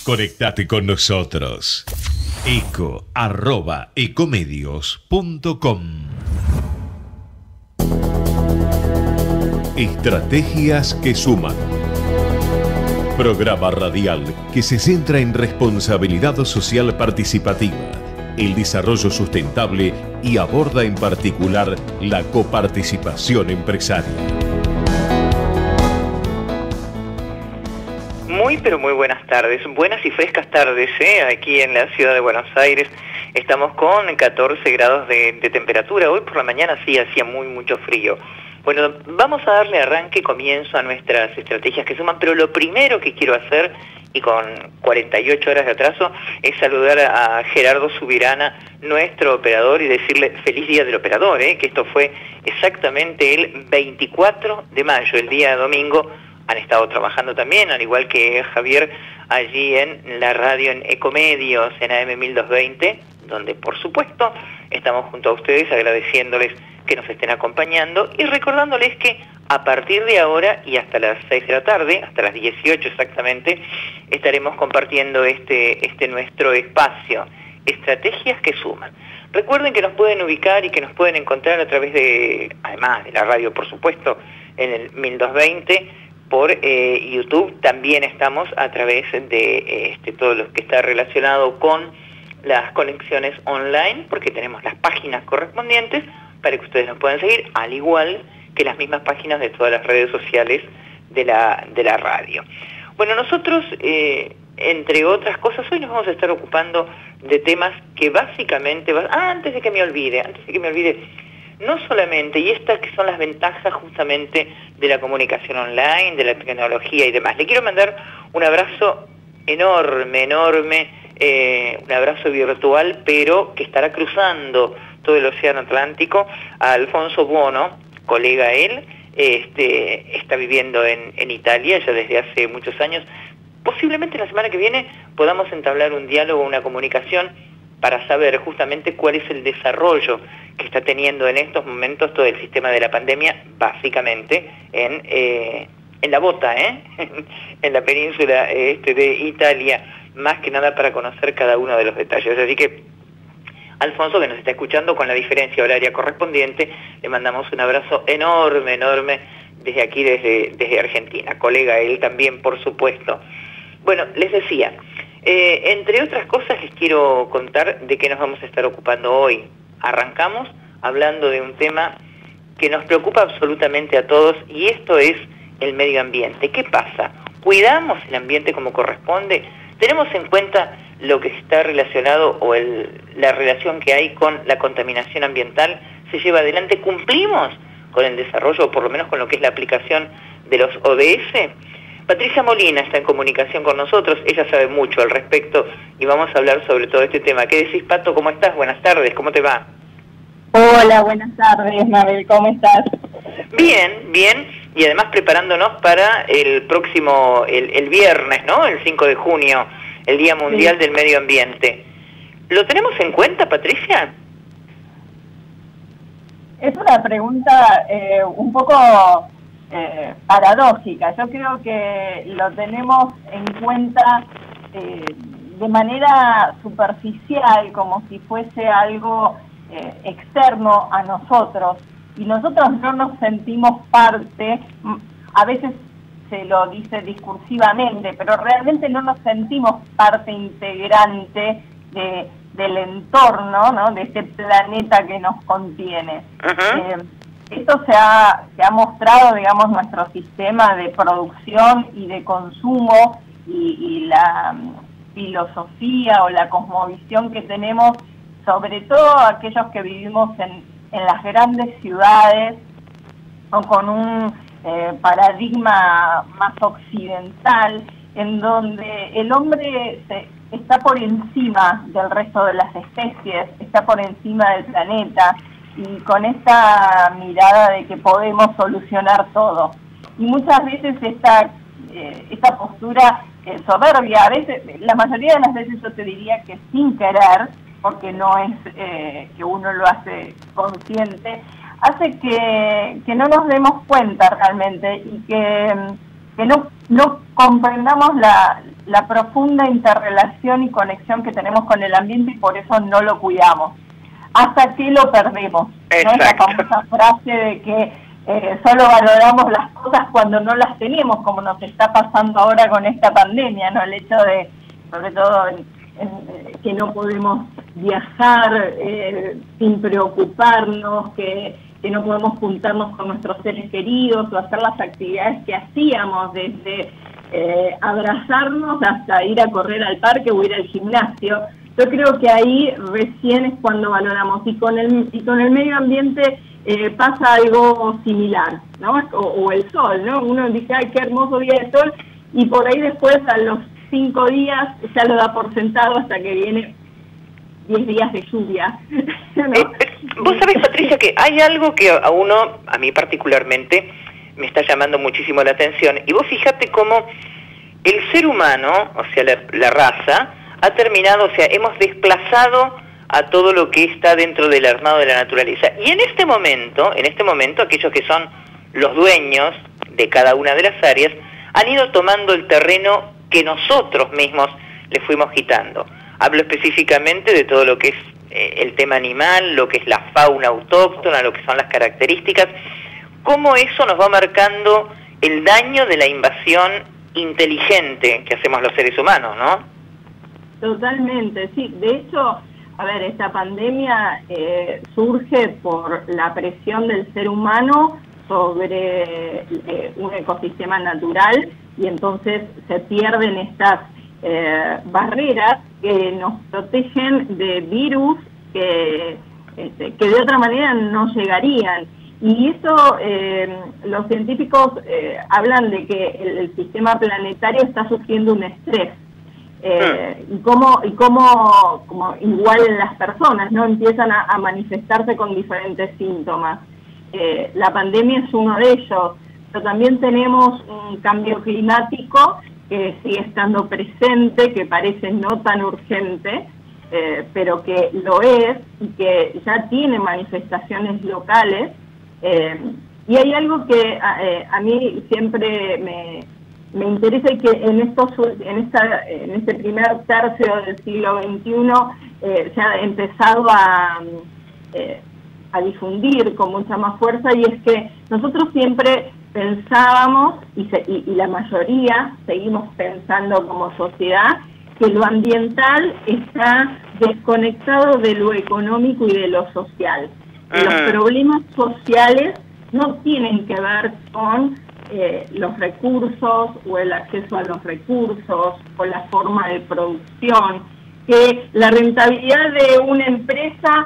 Conectate con nosotros. eco@ecomedios.com. Estrategias que suman. Programa radial que se centra en responsabilidad social participativa, el desarrollo sustentable y aborda en particular la coparticipación empresaria. Muy pero muy buenas tardes, buenas y frescas tardes, aquí en la ciudad de Buenos Aires. Estamos con 14 grados de temperatura. Hoy por la mañana sí hacía mucho frío. Bueno, vamos a darle arranque y comienzo a nuestras estrategias que suman, pero lo primero que quiero hacer, y con 48 horas de atraso, es saludar a Gerardo Subirana, nuestro operador, y decirle feliz día del operador, que esto fue exactamente el 24 de mayo, el día domingo. Han estado trabajando también, al igual que Javier, allí en la radio, en Ecomedios, en AM 1220, donde por supuesto estamos junto a ustedes agradeciéndoles que nos estén acompañando y recordándoles que a partir de ahora y hasta las 6 de la tarde, hasta las 18 exactamente, estaremos compartiendo este nuestro espacio, Estrategias que Suman. Recuerden que nos pueden ubicar y que nos pueden encontrar a través de, además de la radio por supuesto, en el 1220, por YouTube. También estamos a través de todo lo que está relacionado con las conexiones online, porque tenemos las páginas correspondientes para que ustedes nos puedan seguir, al igual que las mismas páginas de todas las redes sociales de la radio. Bueno, nosotros, entre otras cosas, hoy nos vamos a estar ocupando de temas que básicamente... antes de que me olvide, no solamente, y estas que son las ventajas justamente de la comunicación online, de la tecnología y demás. Le quiero mandar un abrazo enorme, un abrazo virtual, pero que estará cruzando todo el océano Atlántico, a Alfonso Buono, colega él, está viviendo en Italia ya desde hace muchos años. Posiblemente la semana que viene podamos entablar un diálogo, una comunicación, para saber justamente cuál es el desarrollo que está teniendo en estos momentos todo el sistema de la pandemia, básicamente en la bota, en la península de Italia, más que nada para conocer cada uno de los detalles. Así que, Alfonso, que nos está escuchando con la diferencia horaria correspondiente, le mandamos un abrazo enorme desde aquí, desde Argentina. Colega él también, por supuesto. Bueno, les decía, entre otras cosas les quiero contar de qué nos vamos a estar ocupando hoy. Arrancamos hablando de un tema que nos preocupa absolutamente a todos, y esto es el medio ambiente. ¿Qué pasa? ¿Cuidamos el ambiente como corresponde? ¿Tenemos en cuenta lo que está relacionado o la relación que hay con la contaminación ambiental? ¿Se lleva adelante? ¿Cumplimos con el desarrollo, o por lo menos con lo que es la aplicación de los ODS? Patricia Molina está en comunicación con nosotros, ella sabe mucho al respecto y vamos a hablar sobre todo este tema. ¿Qué decís, Pato? ¿Cómo estás? Buenas tardes, ¿cómo te va? Hola, buenas tardes, Mabel, ¿cómo estás? Bien, y además preparándonos para el próximo, el viernes, ¿no? El 5 de junio, el Día Mundial del Medio Ambiente. ¿Lo tenemos en cuenta, Patricia? Es una pregunta un poco paradójica. Yo creo que lo tenemos en cuenta de manera superficial, como si fuese algo externo a nosotros, y nosotros no nos sentimos parte. A veces se lo dice discursivamente, pero realmente no nos sentimos parte integrante del entorno, ¿no?, de este planeta que nos contiene. Esto se ha mostrado, digamos, nuestro sistema de producción y de consumo y la filosofía o la cosmovisión que tenemos, sobre todo aquellos que vivimos en las grandes ciudades o con un paradigma más occidental, en donde el hombre está por encima del resto de las especies, está por encima del planeta, y con esta mirada de que podemos solucionar todo. Y muchas veces esta postura soberbia, a veces, la mayoría de las veces yo te diría que sin querer, porque no es que uno lo hace consciente, hace que no nos demos cuenta realmente y que no comprendamos la profunda interrelación y conexión que tenemos con el ambiente y por eso no lo cuidamos, hasta que lo perdemos. ¿No? Esa famosa frase de que solo valoramos las cosas cuando no las tenemos, como nos está pasando ahora con esta pandemia, ¿no? El hecho de, sobre todo, que no podemos viajar sin preocuparnos, que no podemos juntarnos con nuestros seres queridos o hacer las actividades que hacíamos, desde abrazarnos hasta ir a correr al parque o ir al gimnasio. Yo creo que ahí recién es cuando valoramos, y con el medio ambiente pasa algo similar, ¿no? O el sol, ¿no? Uno dice, ay, qué hermoso día de sol, y por ahí después a los 5 días ya lo da por sentado hasta que viene 10 días de lluvia, ¿no? Vos sabés, Patricia, que hay algo que a mí particularmente, me está llamando muchísimo la atención, y vos fíjate cómo el ser humano, o sea, la raza, ha terminado, o sea, hemos desplazado a todo lo que está dentro del armado de la naturaleza. Y en este momento, aquellos que son los dueños de cada una de las áreas, han ido tomando el terreno que nosotros mismos le fuimos quitando. Hablo específicamente de todo lo que es el tema animal, lo que es la fauna autóctona, lo que son las características, cómo eso nos va marcando el daño de la invasión inteligente que hacemos los seres humanos, ¿no? Totalmente, sí. De hecho, a ver, esta pandemia surge por la presión del ser humano sobre un ecosistema natural, y entonces se pierden estas barreras que nos protegen de virus que de otra manera no llegarían. Y eso, los científicos hablan de que el sistema planetario está sufriendo un estrés. Y cómo igual en las personas, ¿no? Empiezan a manifestarse con diferentes síntomas. La pandemia es uno de ellos, pero también tenemos un cambio climático que sigue estando presente, que parece no tan urgente, pero que lo es y que ya tiene manifestaciones locales. Y hay algo que a mí siempre me interesa, y que en este primer tercio del siglo XXI se ha empezado a difundir con mucha más fuerza, y es que nosotros siempre pensábamos, y la mayoría seguimos pensando como sociedad, que lo ambiental está desconectado de lo económico y de lo social. Los problemas sociales no tienen que ver con los recursos o el acceso a los recursos o la forma de producción, que la rentabilidad de una empresa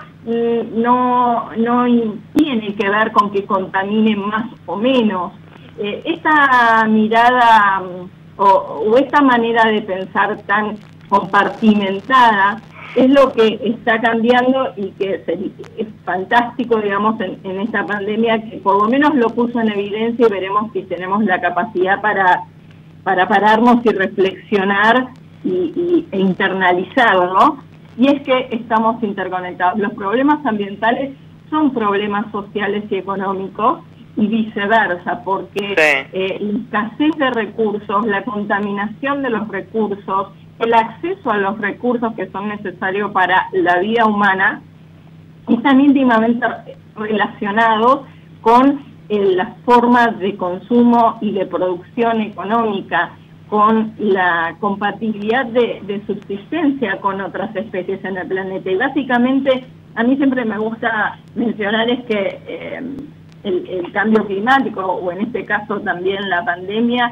no tiene que ver con que contamine más o menos. Esta mirada o esta manera de pensar tan compartimentada es lo que está cambiando, y que es fantástico, digamos, en esta pandemia, que por lo menos lo puso en evidencia, y veremos si tenemos la capacidad para pararnos y reflexionar e internalizarlo, ¿no? Y es que estamos interconectados. Los problemas ambientales son problemas sociales y económicos, y viceversa, porque la escasez de recursos, la contaminación de los recursos, el acceso a los recursos que son necesarios para la vida humana, están íntimamente relacionados con las formas de consumo y de producción económica, con la compatibilidad de subsistencia con otras especies en el planeta. Y básicamente, a mí siempre me gusta mencionar es que el cambio climático, o en este caso también la pandemia,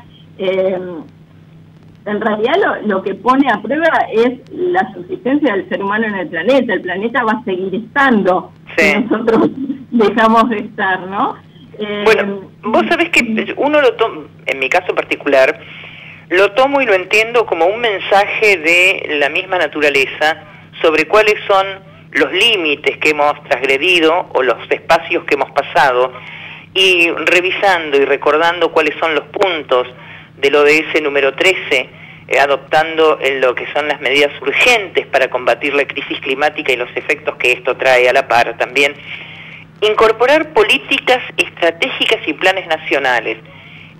en realidad lo que pone a prueba es la subsistencia del ser humano en el planeta. El planeta va a seguir estando, si nosotros dejamos de estar, ¿no? Bueno, vos sabés que uno lo toma, en mi caso particular, lo tomo y lo entiendo como un mensaje de la misma naturaleza sobre cuáles son los límites que hemos transgredido o los espacios que hemos pasado, y revisando y recordando cuáles son los puntos del ODS número 13, adoptando en lo que son las medidas urgentes para combatir la crisis climática y los efectos que esto trae a la par también, incorporar políticas estratégicas y planes nacionales.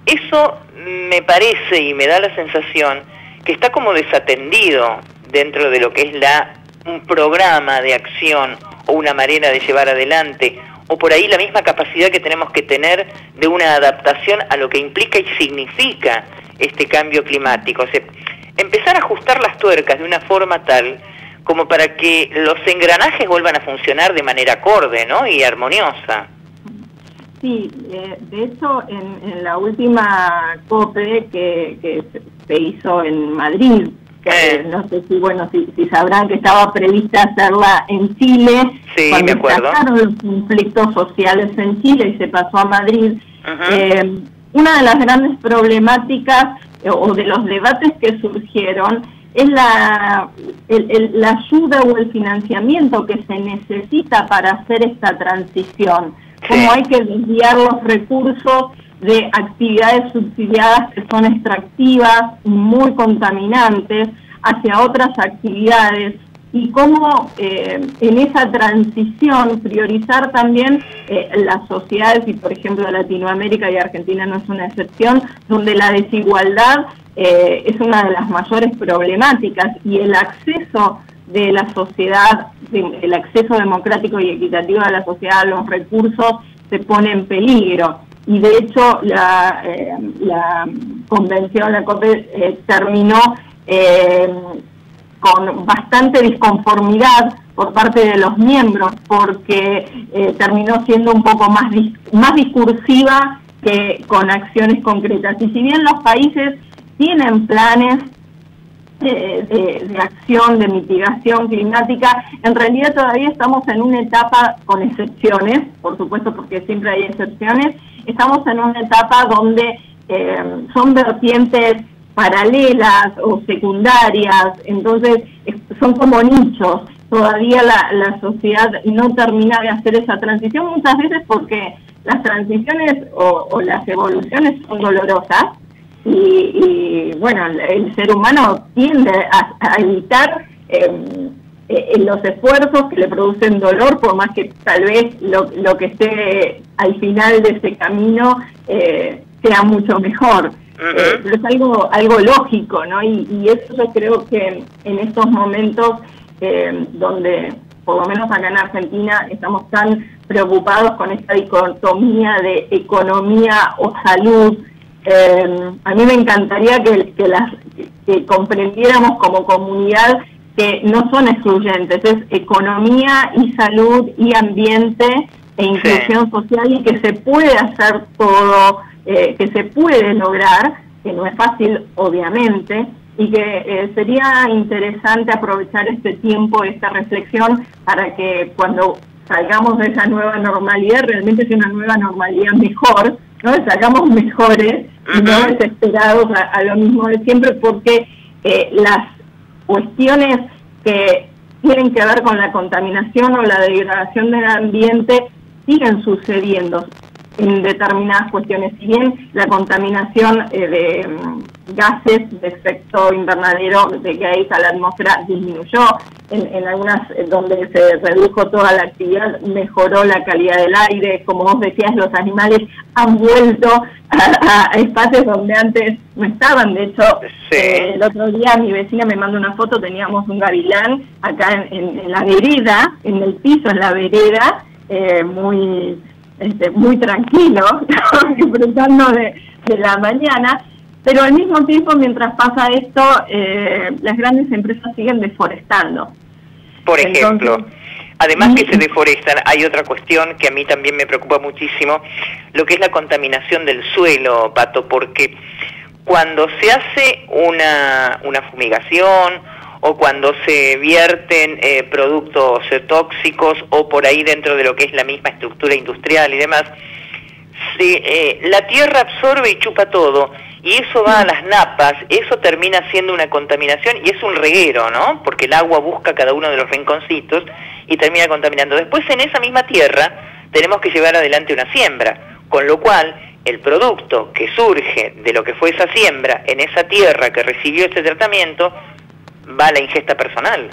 eso me parece y me da la sensación que está como desatendido dentro de lo que es un programa de acción o una manera de llevar adelante, o por ahí la misma capacidad que tenemos que tener de una adaptación a lo que implica y significa este cambio climático. O sea, empezar a ajustar las tuercas de una forma tal como para que los engranajes vuelvan a funcionar de manera acorde, ¿no? Y armoniosa. Sí, de hecho en la última COPE que se hizo en Madrid, que no sé si sabrán que estaba prevista hacerla en Chile, sí, cuando me acuerdo. estallaron los conflictos sociales en Chile y se pasó a Madrid. Una de las grandes problemáticas o de los debates que surgieron es la ayuda o el financiamiento que se necesita para hacer esta transición. Sí. Cómo hay que desviar los recursos de actividades subsidiadas que son extractivas y muy contaminantes hacia otras actividades, y cómo en esa transición priorizar también las sociedades, y por ejemplo Latinoamérica y Argentina no es una excepción, donde la desigualdad es una de las mayores problemáticas, y el acceso de la sociedad, el acceso democrático y equitativo de la sociedad a los recursos se pone en peligro. Y de hecho la convención, la COPE, terminó con bastante disconformidad por parte de los miembros, porque terminó siendo un poco más discursiva que con acciones concretas. Y si bien los países tienen planes de acción, de mitigación climática, en realidad todavía estamos en una etapa, con excepciones, por supuesto, porque siempre hay excepciones, estamos en una etapa donde son vertientes paralelas o secundarias, entonces son como nichos. Todavía la sociedad no termina de hacer esa transición, muchas veces porque las transiciones o las evoluciones son dolorosas, y bueno, el ser humano tiende a evitar los esfuerzos que le producen dolor, por más que tal vez lo que esté al final de ese camino sea mucho mejor. Pero es algo lógico, ¿no? Y eso yo creo que en estos momentos donde, por lo menos acá en Argentina, estamos tan preocupados con esta dicotomía de economía o salud, a mí me encantaría que comprendiéramos como comunidad que no son excluyentes, es economía y salud y ambiente e inclusión social, y que se puede hacer todo, que se puede lograr, que no es fácil obviamente, y que sería interesante aprovechar este tiempo, esta reflexión, para que cuando salgamos de esa nueva normalidad, realmente sea una nueva normalidad mejor, ¿no? Salgamos mejores y no desesperados a lo mismo de siempre, porque las cuestiones que tienen que ver con la contaminación o la degradación del ambiente siguen sucediendo en determinadas cuestiones. Si bien la contaminación de gases de efecto invernadero de gases a la atmósfera disminuyó, en algunas donde se redujo toda la actividad, mejoró la calidad del aire. Como vos decías, los animales han vuelto a espacios donde antes no estaban. De hecho, el otro día mi vecina me mandó una foto, teníamos un gavilán acá en la vereda, en el piso, en la vereda, muy tranquilo, disfrutando de la mañana, pero al mismo tiempo, mientras pasa esto, las grandes empresas siguen deforestando. Por ejemplo, además que se deforestan, hay otra cuestión que a mí también me preocupa muchísimo, lo que es la contaminación del suelo, Pato, porque cuando se hace una fumigación o cuando se vierten productos tóxicos o por ahí dentro de lo que es la misma estructura industrial y demás, la tierra absorbe y chupa todo, y eso va a las napas, eso termina siendo una contaminación y es un reguero, ¿no? Porque el agua busca cada uno de los rinconcitos y termina contaminando. Después en esa misma tierra tenemos que llevar adelante una siembra, con lo cual el producto que surge de lo que fue esa siembra en esa tierra que recibió este tratamiento va a la ingesta personal.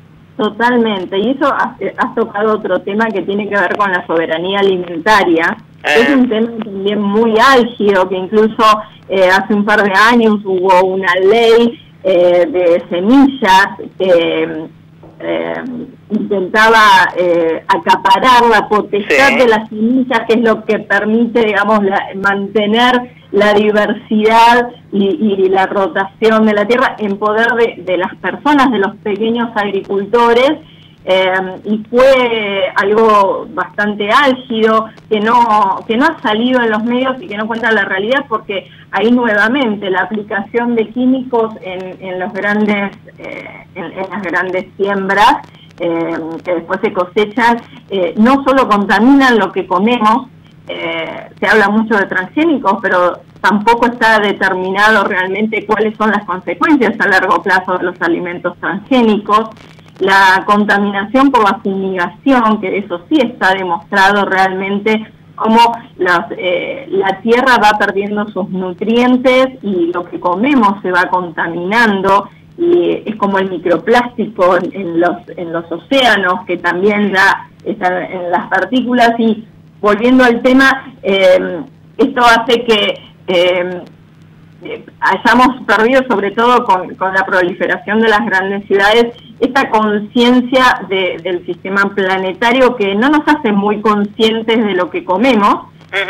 Totalmente, y eso has tocado otro tema que tiene que ver con la soberanía alimentaria, Es un tema también muy álgido, que incluso hace un par de años hubo una ley de semillas que intentaba acaparar la potestad de las semillas, que es lo que permite, digamos, mantener la diversidad y la rotación de la tierra en poder de las personas, de los pequeños agricultores, y fue algo bastante álgido que no ha salido en los medios y que no cuenta la realidad, porque ahí nuevamente la aplicación de químicos en los grandes en las grandes siembras que después se cosechan no solo contaminan lo que comemos. Se habla mucho de transgénicos, pero tampoco está determinado realmente cuáles son las consecuencias a largo plazo de los alimentos transgénicos. La contaminación por la fumigación, que eso sí está demostrado realmente, cómo la tierra va perdiendo sus nutrientes y lo que comemos se va contaminando, y es como el microplástico en los océanos, que también ya está en las partículas. Y volviendo al tema, esto hace que hayamos perdido, sobre todo con la proliferación de las grandes ciudades, esta conciencia del sistema planetario, que no nos hace muy conscientes de lo que comemos.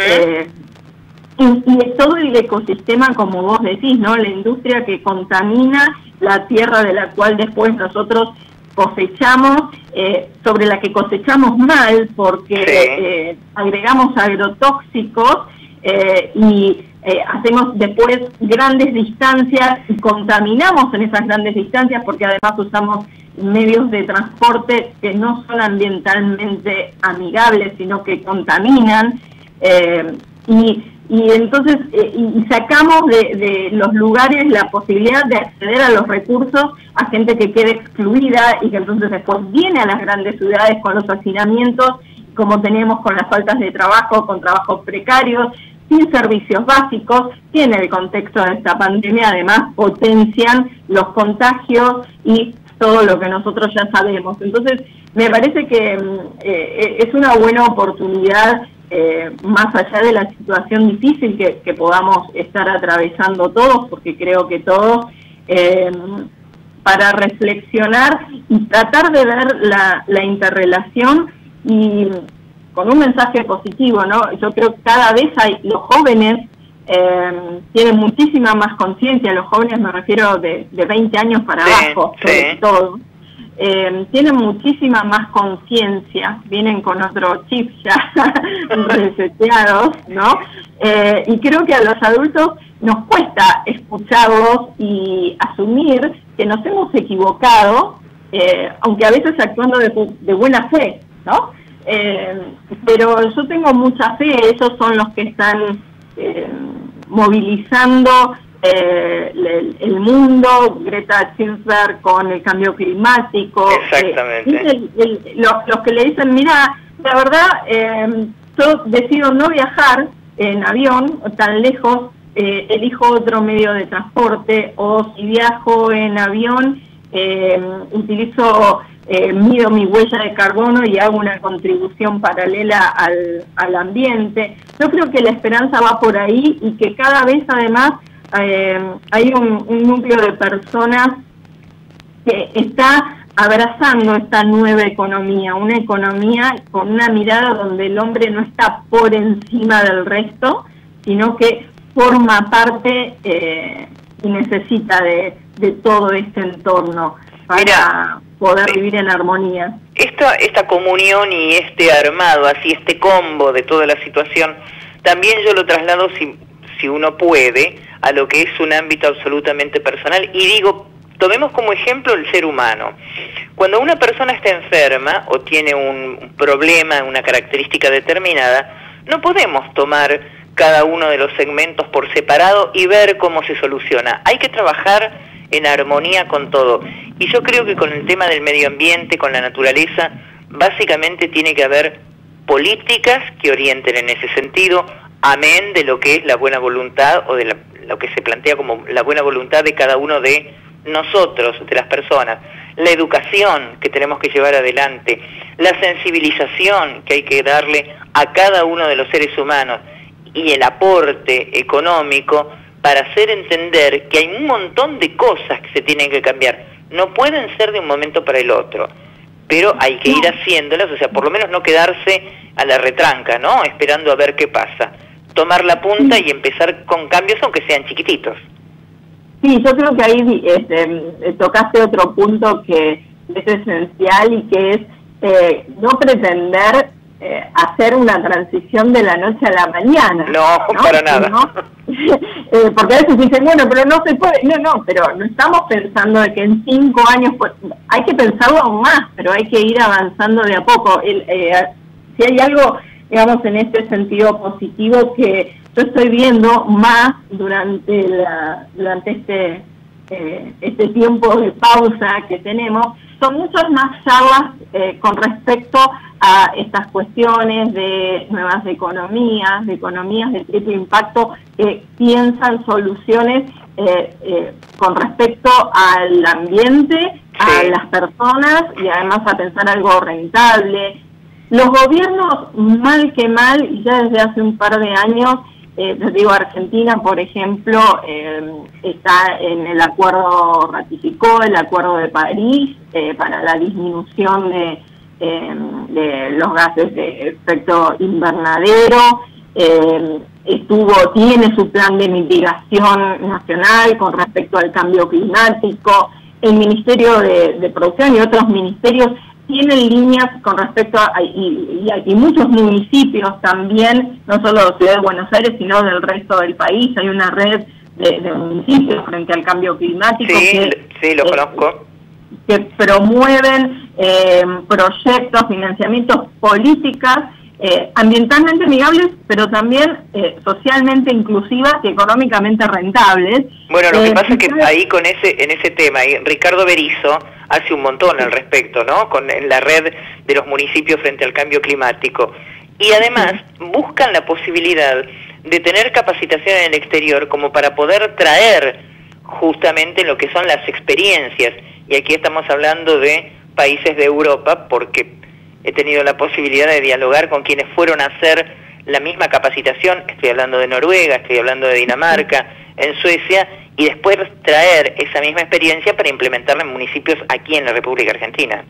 Y todo el ecosistema, como vos decís, ¿no? La industria que contamina la tierra de la cual después nosotros cosechamos, sobre la que cosechamos mal, porque agregamos agrotóxicos y hacemos después grandes distancias y contaminamos en esas grandes distancias, porque además usamos medios de transporte que no son ambientalmente amigables, sino que contaminan, y entonces y sacamos de los lugares la posibilidad de acceder a los recursos a gente que quede excluida y que entonces después viene a las grandes ciudades con los hacinamientos, como tenemos con las faltas de trabajo, con trabajos precarios, sin servicios básicos, que en el contexto de esta pandemia además potencian los contagios y todo lo que nosotros ya sabemos. Entonces, me parece que es una buena oportunidad, más allá de la situación difícil que podamos estar atravesando todos, porque creo que todos, para reflexionar y tratar de ver la interrelación, y con un mensaje positivo, ¿no? Yo creo que cada vez los jóvenes tienen muchísima más conciencia. Los jóvenes, me refiero de 20 años para abajo, sobre todo, tienen muchísima más conciencia, vienen con otro chip ya reseteados, ¿no? Y creo que a los adultos nos cuesta escucharlos y asumir que nos hemos equivocado, aunque a veces actuando de buena fe, ¿no? Pero yo tengo mucha fe. Ellos son los que están movilizando el mundo. Greta Thunberg con el cambio climático. Exactamente. Los que le dicen, mira, la verdad, yo decido no viajar en avión tan lejos, elijo otro medio de transporte, o si viajo en avión, mido mi huella de carbono y hago una contribución paralela al ambiente. Yo creo que la esperanza va por ahí, y que cada vez además hay un núcleo de personas que está abrazando esta nueva economía, una economía con una mirada donde el hombre no está por encima del resto, sino que forma parte y necesita de todo este entorno para poder vivir en armonía. Esta comunión y este armado, así este combo de toda la situación, también yo lo traslado, si uno puede, a lo que es un ámbito absolutamente personal, y digo, tomemos como ejemplo el ser humano. Cuando una persona está enferma o tiene un problema, una característica determinada, no podemos tomar cada uno de los segmentos por separado y ver cómo se soluciona. Hay que trabajar en armonía con todo. Y yo creo que con el tema del medio ambiente, con la naturaleza, básicamente tiene que haber políticas que orienten en ese sentido, amén de lo que es la buena voluntad, o de lo que se plantea como la buena voluntad de cada uno de nosotros, de las personas, la educación que tenemos que llevar adelante, la sensibilización que hay que darle a cada uno de los seres humanos y el aporte económico para hacer entender que hay un montón de cosas que se tienen que cambiar. No pueden ser de un momento para el otro, pero hay que ir haciéndolas, o sea, por lo menos no quedarse a la retranca, ¿no? Esperando a ver qué pasa. Tomar la punta y empezar con cambios, aunque sean chiquititos. Sí, yo creo que ahí tocaste otro punto que es esencial y que es no pretender hacer una transición de la noche a la mañana. No, para nada. ¿No? Porque a veces dicen, bueno, pero no se puede. No, pero no estamos pensando de que en 5 años, pues, hay que pensarlo aún más, pero hay que ir avanzando de a poco. Si hay algo, digamos, en este sentido positivo que yo estoy viendo más durante este tiempo de pausa que tenemos, son muchas más charlas con respecto a estas cuestiones de nuevas economías de triple impacto, que piensan soluciones con respecto al ambiente, a las personas y además a pensar algo rentable. Los gobiernos, mal que mal, y ya desde hace un par de años, les digo, Argentina, por ejemplo, está en el acuerdo, ratificó el Acuerdo de París para la disminución de los gases de efecto invernadero, tiene su plan de mitigación nacional con respecto al cambio climático. El Ministerio de Producción y otros ministerios tienen líneas con respecto a, y muchos municipios también, no solo de Ciudad de Buenos Aires, sino del resto del país. Hay una red de municipios frente al cambio climático sí, lo conozco, que promueven proyectos, financiamientos, políticas ambientalmente amigables, pero también socialmente inclusivas y económicamente rentables. Bueno, lo que pasa es que ahí en ese tema, Ricardo Berizo hace un montón al respecto, ¿no? En la red de los municipios frente al cambio climático. Y además buscan la posibilidad de tener capacitación en el exterior como para poder traer justamente lo que son las experiencias. Y aquí estamos hablando de países de Europa, porque he tenido la posibilidad de dialogar con quienes fueron a hacer la misma capacitación. Estoy hablando de Noruega, estoy hablando de Dinamarca, en Suecia, y después traer esa misma experiencia para implementarla en municipios aquí en la República Argentina.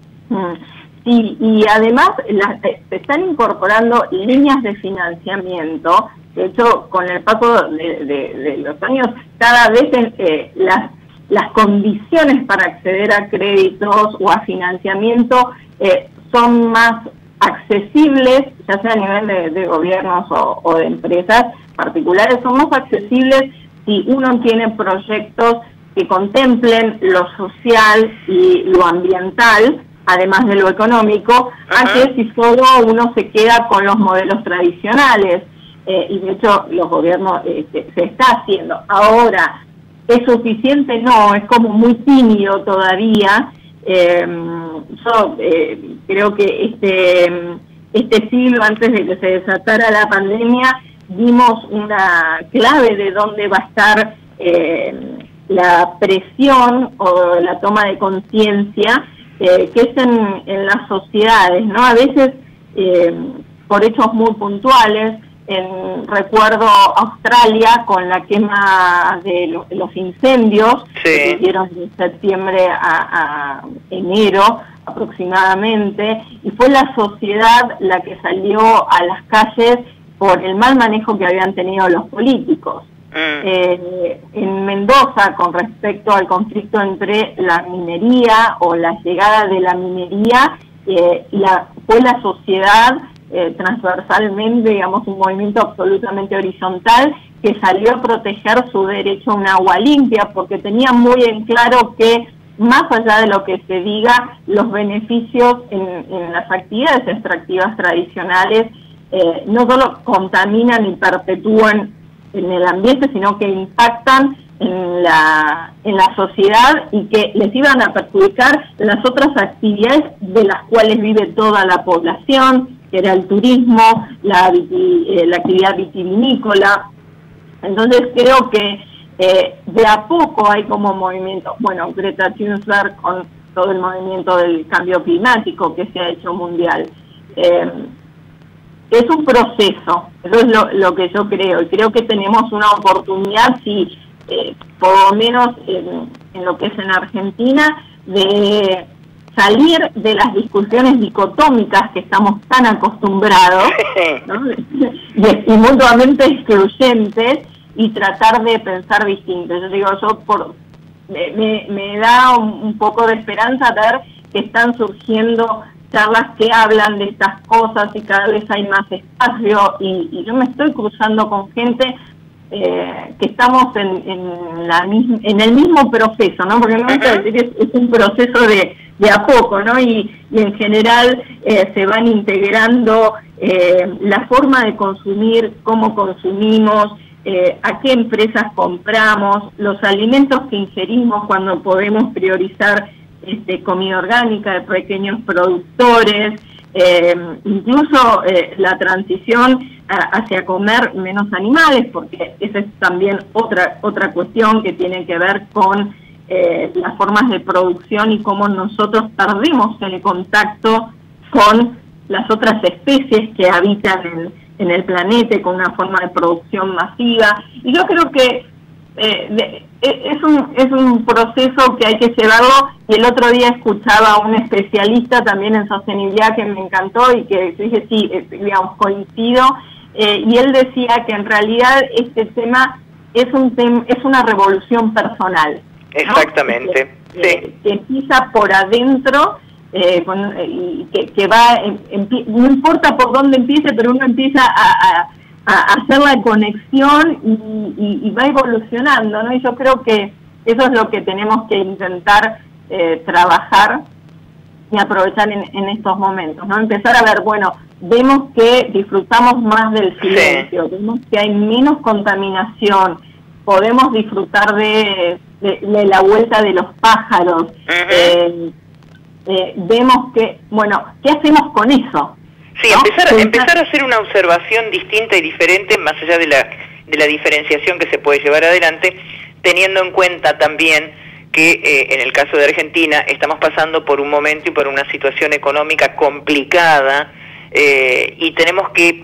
Sí, y además se están incorporando líneas de financiamiento. De hecho, con el paso de los años, cada vez las condiciones para acceder a créditos o a financiamiento son más accesibles, ya sea a nivel de gobiernos o de empresas particulares, son más accesibles si uno tiene proyectos que contemplen lo social y lo ambiental, además de lo económico, a que si solo uno se queda con los modelos tradicionales. Y de hecho los gobiernos se está haciendo. Ahora, ¿es suficiente? No, es como muy tímido todavía. Yo creo que este siglo, antes de que se desatara la pandemia, dimos una clave de dónde va a estar la presión o la toma de conciencia, que es en las sociedades, ¿no? A veces por hechos muy puntuales. Recuerdo Australia con la quema de los incendios que hicieron de septiembre a enero aproximadamente, y fue la sociedad la que salió a las calles por el mal manejo que habían tenido los políticos. En Mendoza, con respecto al conflicto entre la minería o la llegada de la minería, fue la sociedad transversalmente, digamos, un movimiento absolutamente horizontal que salió a proteger su derecho a un agua limpia, porque tenía muy en claro que, más allá de lo que se diga, los beneficios en las actividades extractivas tradicionales no solo contaminan y perpetúan en el ambiente, sino que impactan en la sociedad y que les iban a perjudicar las otras actividades de las cuales vive toda la población, que era el turismo, la actividad vitivinícola. Entonces creo que de a poco hay como movimiento, bueno, Greta Thunberg con todo el movimiento del cambio climático que se ha hecho mundial. Es un proceso, eso es lo que yo creo, y creo que tenemos una oportunidad, si por lo menos en lo que es en Argentina, de salir de las discusiones dicotómicas que estamos tan acostumbrados, ¿no? y mutuamente excluyentes, y tratar de pensar distinto. Yo digo, me da un poco de esperanza ver que están surgiendo charlas que hablan de estas cosas y cada vez hay más espacio, y yo me estoy cruzando con gente que estamos en el mismo proceso, ¿no? Porque no me gusta decir que es un proceso de a poco, ¿no? Y en general se van integrando la forma de consumir, cómo consumimos, a qué empresas compramos, los alimentos que ingerimos cuando podemos priorizar comida orgánica de pequeños productores, incluso la transición hacia comer menos animales, porque esa es también otra cuestión que tiene que ver con las formas de producción y cómo nosotros perdemos el contacto con las otras especies que habitan en el planeta con una forma de producción masiva. Y yo creo que es un proceso que hay que llevarlo, y el otro día escuchaba a un especialista también en sostenibilidad que me encantó y que dije, sí, digamos, coincido, y él decía que en realidad este tema es una revolución personal, ¿no? Exactamente, sí. Que empieza por adentro, y que va, no importa por dónde empiece, pero uno empieza a hacer la conexión y va evolucionando, ¿no? Y yo creo que eso es lo que tenemos que intentar trabajar y aprovechar en estos momentos, ¿no? Empezar a ver, bueno, vemos que disfrutamos más del silencio, vemos que hay menos contaminación, podemos disfrutar de la vuelta de los pájaros, vemos que, bueno, ¿qué hacemos con eso? Sí, ¿no? empezar a hacer una observación distinta y diferente, más allá de la diferenciación que se puede llevar adelante, teniendo en cuenta también que en el caso de Argentina estamos pasando por un momento y por una situación económica complicada, y tenemos que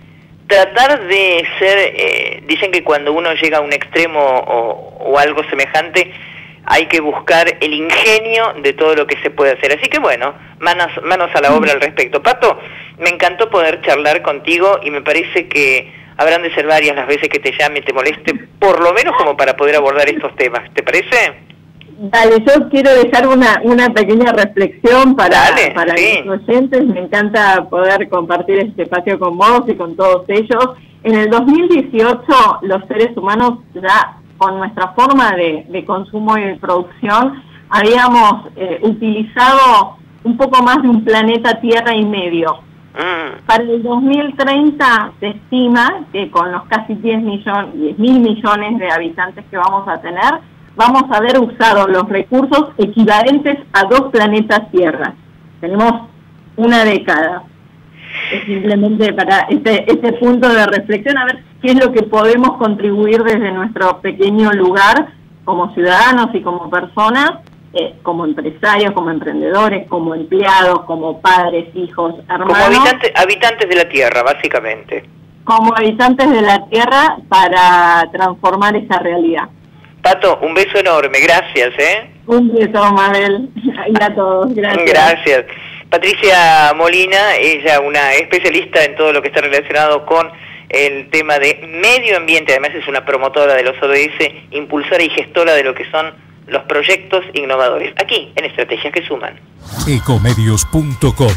tratar de ser, dicen que cuando uno llega a un extremo o algo semejante, hay que buscar el ingenio de todo lo que se puede hacer. Así que bueno, manos a la obra al respecto. Pato, me encantó poder charlar contigo, y me parece que habrán de ser varias las veces que te llame y te moleste, por lo menos como para poder abordar estos temas. ¿Te parece? Dale, yo quiero dejar una pequeña reflexión para sí, los oyentes. Me encanta poder compartir este espacio con vos y con todos ellos. En el 2018, los seres humanos, ya con nuestra forma de consumo y de producción, habíamos utilizado un poco más de un planeta Tierra y medio. Para el 2030 se estima que con los casi 10.000 millones de habitantes que vamos a tener, vamos a haber usado los recursos equivalentes a 2 planetas Tierra. Tenemos una década. Es simplemente para este punto de reflexión, a ver qué es lo que podemos contribuir desde nuestro pequeño lugar, como ciudadanos y como personas, como empresarios, como emprendedores, como empleados, como padres, hijos, hermanos. Como habitantes de la Tierra, básicamente. Como habitantes de la Tierra, para transformar esa realidad. Pato, un beso enorme, gracias, Un beso, Mabel, y a todos, gracias. Gracias. Patricia Molina, ella una especialista en todo lo que está relacionado con el tema de medio ambiente, además es una promotora de los ODS, impulsora y gestora de lo que son los proyectos innovadores, aquí en Estrategias que Suman. Ecomedios.com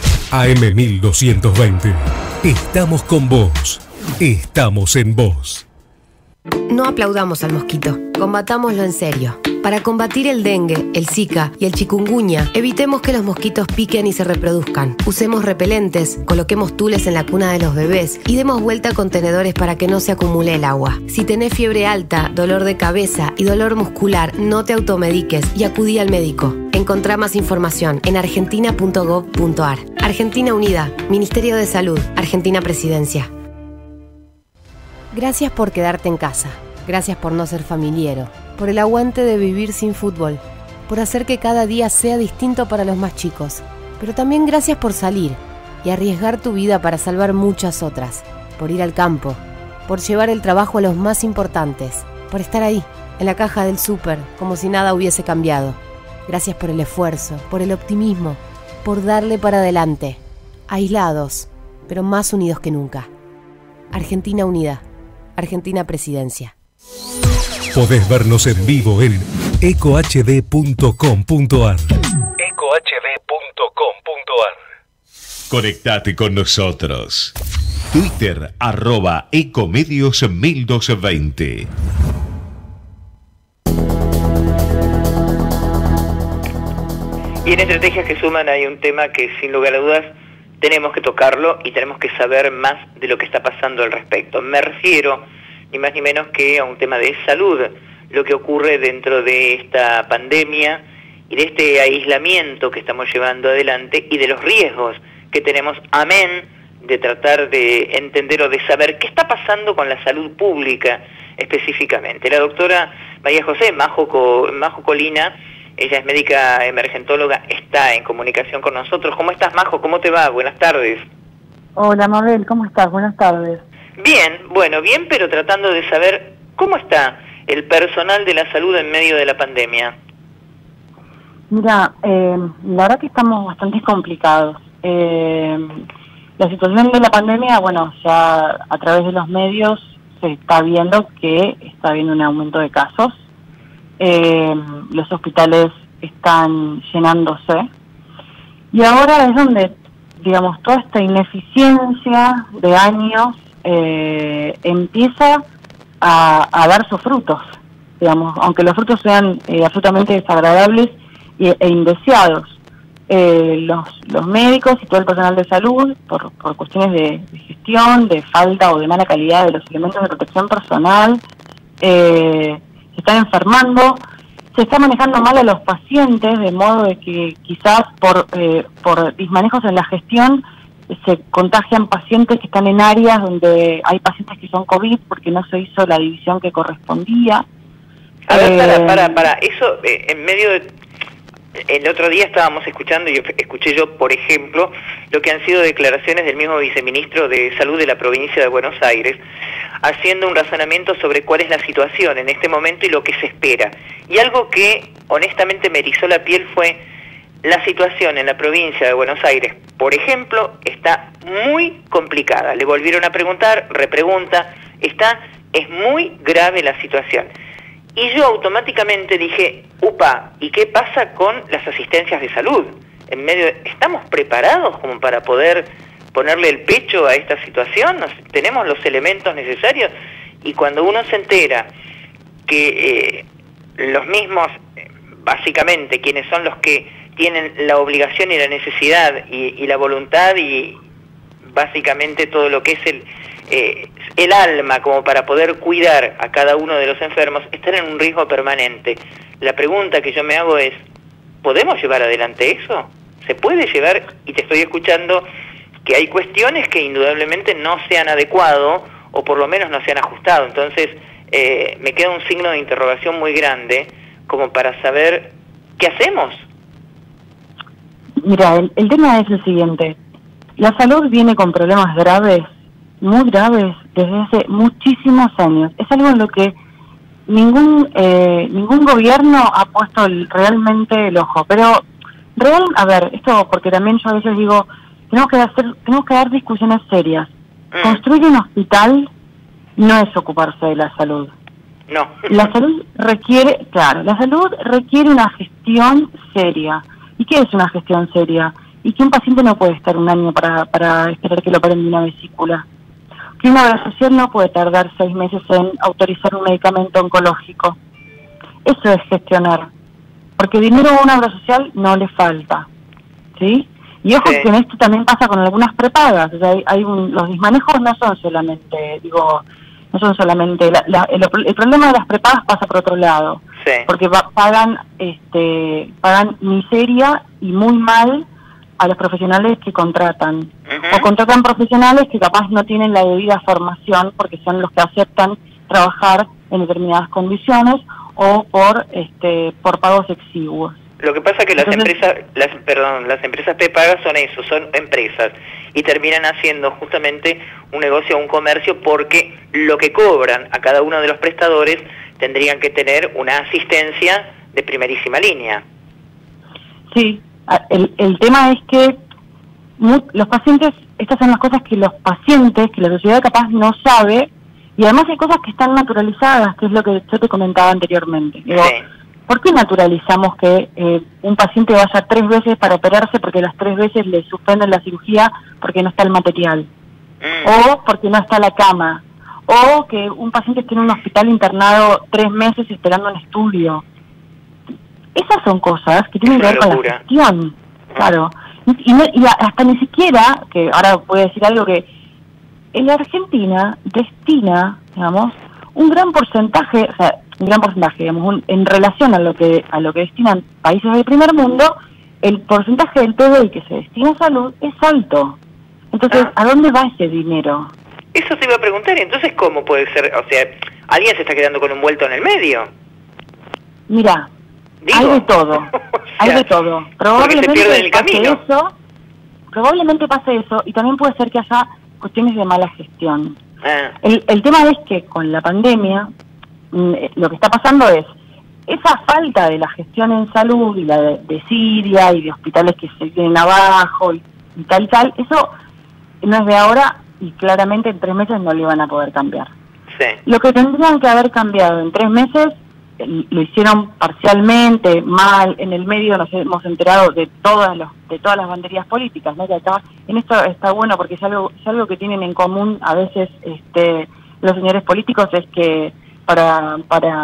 AM1220. Estamos con vos. Estamos en vos. No aplaudamos al mosquito, combatámoslo en serio. Para combatir el dengue, el zika y el chikungunya, evitemos que los mosquitos piquen y se reproduzcan. Usemos repelentes, coloquemos tules en la cuna de los bebés y demos vuelta a contenedores para que no se acumule el agua. Si tenés fiebre alta, dolor de cabeza y dolor muscular, no te automediques y acudí al médico. Encontrá más información en argentina.gov.ar. Argentina Unida, Ministerio de Salud, Argentina Presidencia. Gracias por quedarte en casa. Gracias por no ser familiero, por el aguante de vivir sin fútbol, por hacer que cada día sea distinto para los más chicos. Pero también gracias por salir y arriesgar tu vida para salvar muchas otras, por ir al campo, por llevar el trabajo a los más importantes, por estar ahí, en la caja del súper, como si nada hubiese cambiado. Gracias por el esfuerzo, por el optimismo, por darle para adelante. Aislados, pero más unidos que nunca. Argentina unida. Argentina Presidencia. Podés vernos en vivo en ecohd.com.ar. ecohd.com.ar. Conectate con nosotros. Twitter @ecomedios1220. Y en Estrategias que Suman hay un tema que sin lugar a dudas tenemos que tocarlo y tenemos que saber más de lo que está pasando al respecto. Me refiero ni más ni menos que a un tema de salud, lo que ocurre dentro de esta pandemia y de este aislamiento que estamos llevando adelante y de los riesgos que tenemos, amén de tratar de entender o de saber qué está pasando con la salud pública específicamente. La doctora María José Majo Colina, ella es médica emergentóloga, está en comunicación con nosotros. ¿Cómo estás, Majo? ¿Cómo te va? Buenas tardes. Hola, Mabel, ¿cómo estás? Buenas tardes. Bien, bueno, bien, pero tratando de saber cómo está el personal de la salud en medio de la pandemia. Mira, la verdad que estamos bastante complicados. La situación de la pandemia, bueno, ya a través de los medios se está viendo que está habiendo un aumento de casos. Los hospitales están llenándose. Y ahora es donde, digamos, toda esta ineficiencia de años empieza a dar sus frutos, digamos, aunque los frutos sean absolutamente desagradables e indeseados. Los médicos y todo el personal de salud, por cuestiones de gestión, de falta o de mala calidad de los elementos de protección personal, se están enfermando, se está manejando mal a los pacientes, de modo de que quizás por desmanejos en la gestión se contagian pacientes que están en áreas donde hay pacientes que son COVID porque no se hizo la división que correspondía. A ver, para. Eso, en medio de... El otro día estábamos escuchando, y escuché yo, por ejemplo, lo que han sido declaraciones del mismo viceministro de Salud de la provincia de Buenos Aires, haciendo un razonamiento sobre cuál es la situación en este momento y lo que se espera. Y algo que honestamente me erizó la piel fue la situación en la provincia de Buenos Aires, por ejemplo, está muy complicada. Le volvieron a preguntar, repregunta, es muy grave la situación. Y yo automáticamente dije, upa, ¿y qué pasa con las asistencias de salud? ¿Estamos preparados como para poder ponerle el pecho a esta situación? ¿Tenemos los elementos necesarios? Y cuando uno se entera que los mismos, básicamente, quienes son los que tienen la obligación y la necesidad y la voluntad y básicamente todo lo que es el alma como para poder cuidar a cada uno de los enfermos, están en un riesgo permanente. La pregunta que yo me hago es, ¿podemos llevar adelante eso? ¿Se puede llevar? Y te estoy escuchando que hay cuestiones que indudablemente no se han adecuado o por lo menos no se han ajustado. Entonces me queda un signo de interrogación muy grande como para saber qué hacemos. Mira, el tema es el siguiente. La salud viene con problemas graves, muy graves, desde hace muchísimos años. Es algo en lo que ningún gobierno ha puesto realmente el ojo. Pero, a ver, esto porque también yo a veces digo, tenemos que dar discusiones serias. Construir un hospital no es ocuparse de la salud. No. La salud requiere una gestión seria. ¿Y qué es una gestión seria? Y que un paciente no puede estar un año para esperar que lo operen de una vesícula. Que una obra social no puede tardar 6 meses en autorizar un medicamento oncológico. Eso es gestionar. Porque dinero a una obra social no le falta. ¿Sí? Y ojo que en esto también pasa con algunas prepagas. O sea, los desmanejos no son solamente, el problema de las prepagas pasa por otro lado. Sí. Porque pagan miseria y muy mal a los profesionales que contratan. O contratan profesionales que capaz no tienen la debida formación porque son los que aceptan trabajar en determinadas condiciones o por pagos exiguos. Lo que pasa es que las empresas prepagas son eso, son empresas y terminan haciendo justamente un negocio o un comercio porque lo que cobran a cada uno de los prestadores tendrían que tener una asistencia de primerísima línea. Sí, el tema es que los pacientes, estas son las cosas que los pacientes, que la sociedad capaz no sabe, y además hay cosas que están naturalizadas, que es lo que yo te comentaba anteriormente. Digo, Sí. ¿por qué naturalizamos que un paciente vaya 3 veces para operarse porque las 3 veces le suspenden la cirugía porque no está el material? O porque no está la cama. O que un paciente esté en un hospital internado 3 meses esperando un estudio. Esas son cosas que tienen que ver con la gestión. Claro. Y hasta ni siquiera, que ahora voy a decir algo, que en la Argentina destina, digamos, un gran porcentaje, o sea, digamos, en relación a lo que destinan países del primer mundo, el porcentaje del PBI que se destina a salud es alto. Entonces, ¿a dónde va ese dinero? Eso te iba a preguntar, entonces, ¿cómo puede ser? O sea, ¿alguien se está quedando con un vuelto en el medio? Mira, hay de todo, o sea, hay de todo. Probablemente pase eso, y también puede ser que haya cuestiones de mala gestión. El tema es que con la pandemia, lo que está pasando es esa falta de la gestión en salud y la de Siria y de hospitales que se vienen abajo y tal, eso no es de ahora y claramente en 3 meses no lo iban a poder cambiar. Sí. Lo que tendrían que haber cambiado en 3 meses lo hicieron parcialmente, mal, en el medio nos hemos enterado de todas las banderías políticas, ¿no? Que acá, en esto está bueno porque es algo que tienen en común a veces los señores políticos, es que para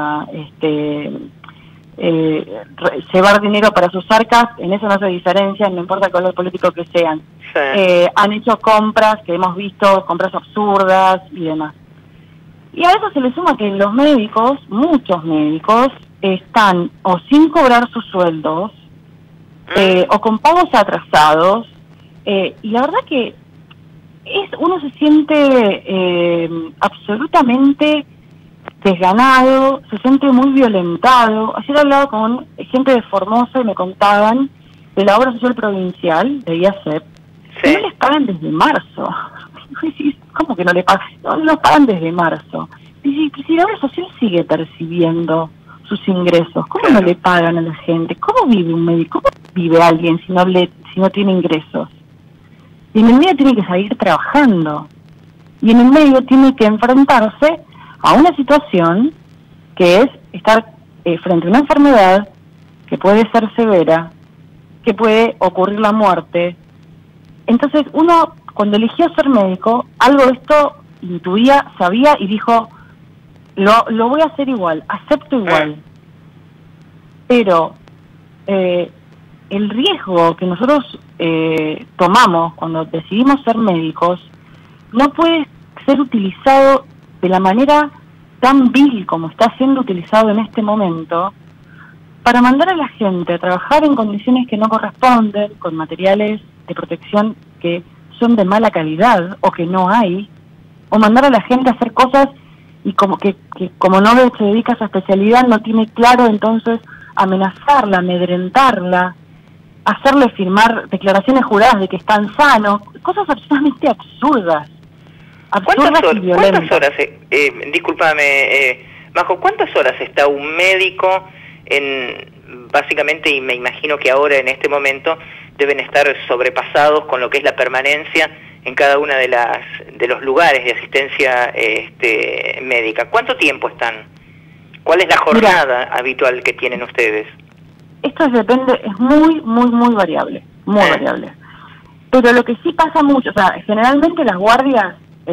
llevar dinero para sus arcas, en eso no se diferencian, no importa el color político que sean. Sí. Han hecho compras que hemos visto, compras absurdas y demás. Y a eso se le suma que los médicos, muchos médicos, están o sin cobrar sus sueldos, o con pagos atrasados, y la verdad que uno se siente absolutamente desganado, se siente muy violentado. Ayer hablaba con gente de Formosa y me contaban de la obra social provincial de IACEP, que no les pagan desde marzo. ¿Cómo que no le pagan? No los pagan desde marzo. Y si la obra social sigue percibiendo sus ingresos, ¿cómo no le pagan a la gente? ¿Cómo vive un médico? ¿Cómo vive alguien si no tiene ingresos? Y en el medio tiene que seguir trabajando. Y en el medio tiene que enfrentarse a una situación que es estar frente a una enfermedad que puede ser severa, que puede ocurrir la muerte. Entonces uno, cuando eligió ser médico, algo de esto intuía, sabía y dijo, lo voy a hacer igual, acepto igual. Pero el riesgo que nosotros tomamos cuando decidimos ser médicos no puede ser utilizado de la manera tan vil como está siendo utilizado en este momento para mandar a la gente a trabajar en condiciones que no corresponden, con materiales de protección que son de mala calidad o que no hay, o mandar a la gente a hacer cosas y como no se dedica a esa especialidad no tiene claro, entonces amenazarla, amedrentarla, hacerle firmar declaraciones juradas de que están sanos, cosas absolutamente absurdas. ¿Cuántas horas, discúlpame, Majo, cuántas horas está un médico básicamente, y me imagino que ahora en este momento deben estar sobrepasados con lo que es la permanencia en cada una de los lugares de asistencia médica? ¿Cuánto tiempo están? ¿Cuál es la jornada habitual que tienen ustedes? Esto depende, es muy variable, variable. Pero lo que sí pasa mucho, o sea, generalmente las guardias,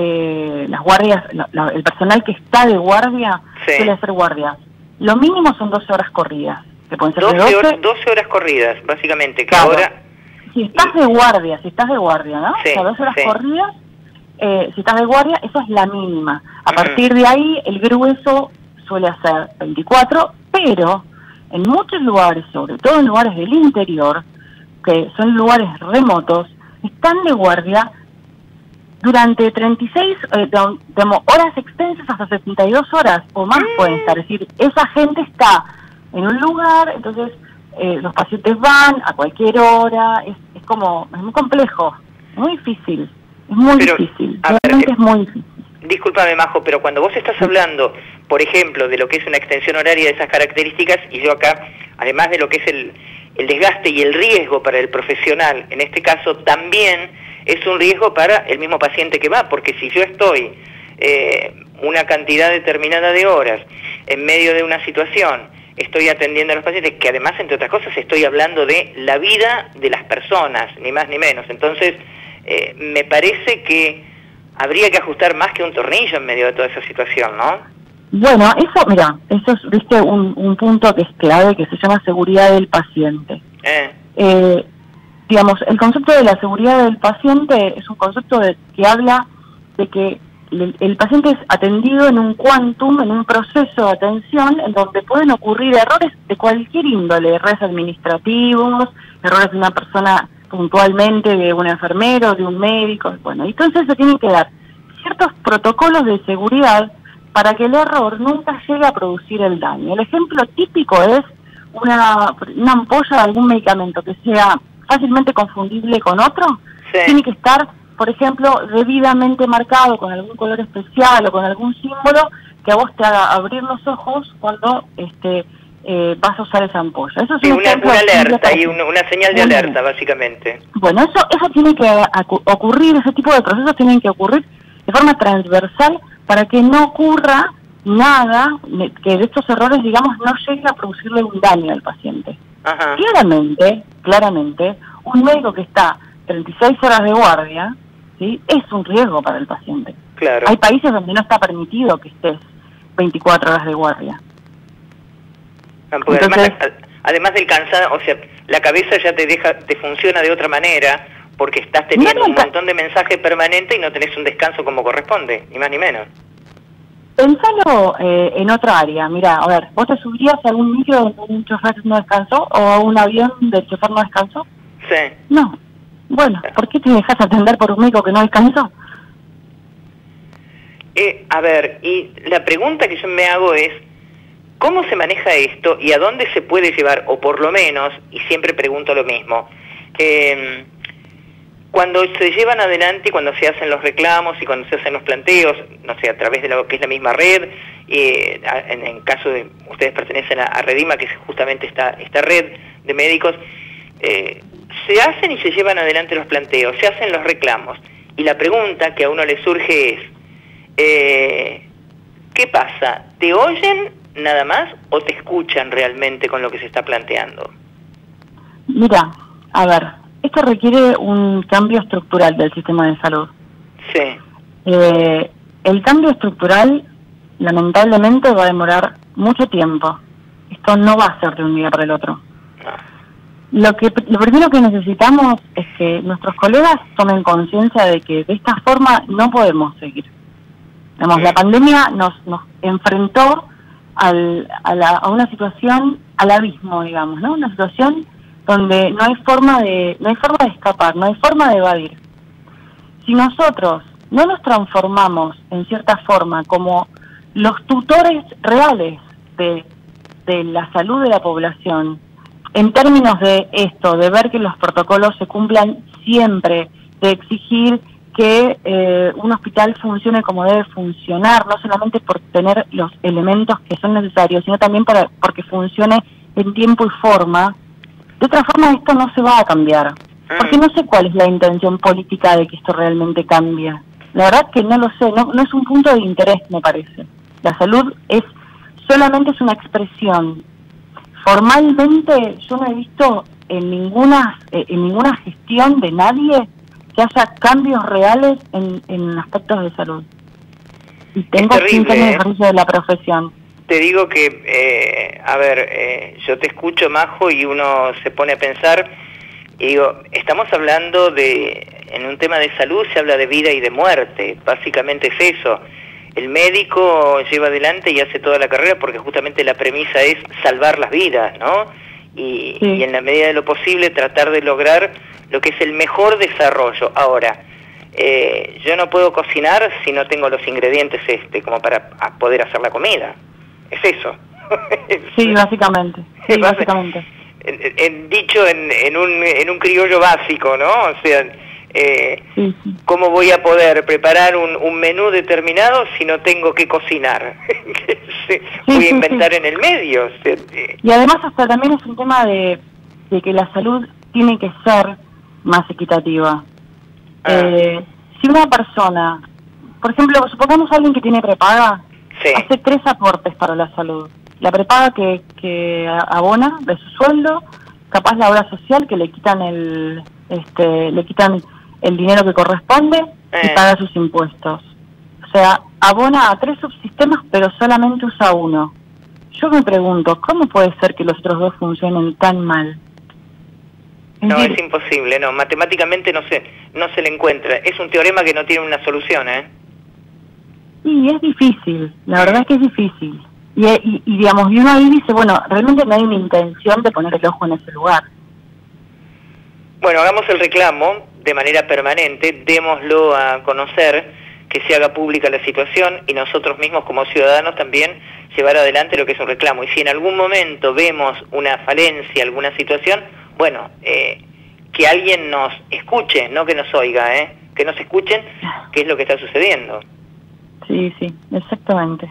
el personal que está de guardia suele hacer guardias. Lo mínimo son 12 horas corridas. Que pueden ser 12 horas corridas, básicamente. Que claro. Ahora... Si estás de guardia, ¿no? Sí, o sea, 12 horas corridas, si estás de guardia, eso es la mínima. A partir de ahí, el grueso suele hacer 24, pero en muchos lugares, sobre todo en lugares del interior, que son lugares remotos, están de guardia durante 36 horas extensas, hasta 72 horas o más pueden estar. Es decir, esa gente está en un lugar, entonces los pacientes van a cualquier hora, es muy complejo, muy difícil, es muy difícil, realmente es muy difícil. Discúlpame, Majo, pero cuando vos estás hablando, por ejemplo, de lo que es una extensión horaria de esas características, y yo acá, además de lo que es el desgaste y el riesgo para el profesional, en este caso también es un riesgo para el mismo paciente que va, porque si yo estoy una cantidad determinada de horas en medio de una situación, estoy atendiendo a los pacientes, que además, entre otras cosas, estoy hablando de la vida de las personas, ni más ni menos. Entonces, me parece que habría que ajustar más que un tornillo en medio de toda esa situación, ¿no? Bueno, eso es, viste, un punto que es clave, que se llama seguridad del paciente. Digamos, el concepto de la seguridad del paciente es un concepto que habla de que el paciente es atendido en un quantum, en un proceso de atención, en donde pueden ocurrir errores de cualquier índole, errores administrativos, errores de una persona puntualmente, de un enfermero, de un médico, bueno, entonces se tienen que dar ciertos protocolos de seguridad para que el error nunca llegue a producir el daño. El ejemplo típico es una ampolla de algún medicamento que sea fácilmente confundible con otro, tiene que estar, por ejemplo, debidamente marcado con algún color especial o con algún símbolo que a vos te haga abrir los ojos cuando vas a usar esa ampolla. Eso es una alerta y una señal de alerta, básicamente. Bueno, eso tiene que ocurrir, ese tipo de procesos tienen que ocurrir de forma transversal para que no ocurra nada, que de estos errores, digamos, no llegue a producirle un daño al paciente. Ajá. Claramente, un médico que está 36 horas de guardia, ¿sí?, es un riesgo para el paciente. Claro. Hay países donde no está permitido que estés 24 horas de guardia. Porque además del cansado, o sea, la cabeza ya te funciona de otra manera, porque estás teniendo un montón de mensajes permanentes y no tenés un descanso como corresponde, ni más ni menos. Pensalo en otra área. Mirá, a ver, ¿vos te subirías a algún micro donde un chofer no descansó o a un avión donde el chofer no descansó? Sí. No. Bueno, ¿por qué te dejas atender por un médico que no descansó? A ver, y la pregunta que yo me hago es, ¿cómo se maneja esto y a dónde se puede llevar? O por lo menos, y siempre pregunto lo mismo, cuando se llevan adelante y cuando se hacen los reclamos y cuando se hacen los planteos, no sé, a través de lo que es la misma red, en caso de ustedes pertenecen a Redima, que es justamente esta red de médicos, se hacen y se llevan adelante los planteos, se hacen los reclamos, y la pregunta que a uno le surge es, ¿qué pasa? ¿Te oyen nada más o te escuchan realmente con lo que se está planteando? Mira, a ver, esto requiere un cambio estructural del sistema de salud. Sí. El cambio estructural, lamentablemente, va a demorar mucho tiempo. Esto no va a ser de un día para el otro. No. Lo primero que necesitamos es que nuestros colegas tomen conciencia de que de esta forma no podemos seguir. Digamos, la pandemia nos enfrentó a una situación, al abismo, digamos, ¿no? Una situación donde no hay forma de escapar, no hay forma de evadir. Si nosotros no nos transformamos en cierta forma como los tutores reales de la salud de la población, en términos de esto, de ver que los protocolos se cumplan siempre, de exigir que un hospital funcione como debe funcionar, no solamente por tener los elementos que son necesarios, sino también porque funcione en tiempo y forma. De otra forma esto no se va a cambiar, porque no sé cuál es la intención política de que esto realmente cambie. La verdad que no lo sé, no es un punto de interés, me parece. La salud solamente es una expresión. Formalmente yo no he visto en ninguna gestión de nadie que haya cambios reales en aspectos de salud. Y tengo 15 años de ejercicio de la profesión. Te digo que, yo te escucho, Majo, y uno se pone a pensar, y digo, estamos hablando en un tema de salud se habla de vida y de muerte, básicamente es eso. El médico lleva adelante y hace toda la carrera porque justamente la premisa es salvar las vidas, ¿no? Y en la medida de lo posible tratar de lograr lo que es el mejor desarrollo. Ahora, yo no puedo cocinar si no tengo los ingredientes como para poder hacer la comida. Es eso. Sí, básicamente. Sí, básicamente. Dicho en un criollo básico, ¿no? O sea, sí. ¿cómo voy a poder preparar un menú determinado si no tengo que cocinar? Voy a inventar en el medio. O sea, y además hasta también es un tema de que la salud tiene que ser más equitativa. Si una persona, por ejemplo, supongamos a alguien que tiene prepaga, sí, hace 3 aportes para la salud. La prepaga que abona de su sueldo, capaz la obra social que le quitan el dinero que corresponde y paga sus impuestos. O sea, abona a 3 subsistemas pero solamente usa uno. Yo me pregunto, ¿cómo puede ser que los otros 2 funcionen tan mal? No, es imposible, no, matemáticamente no se le encuentra. Es un teorema que no tiene una solución, Sí, es difícil, la verdad es que es difícil. Y digamos, y uno ahí dice, bueno, realmente no hay una intención de poner el ojo en ese lugar. Bueno, hagamos el reclamo de manera permanente, démoslo a conocer, que se haga pública la situación y nosotros mismos como ciudadanos también llevar adelante lo que es un reclamo. Y si en algún momento vemos una falencia, alguna situación, bueno, que alguien nos escuche, no que nos oiga, que nos escuchen qué es lo que está sucediendo. Sí, exactamente.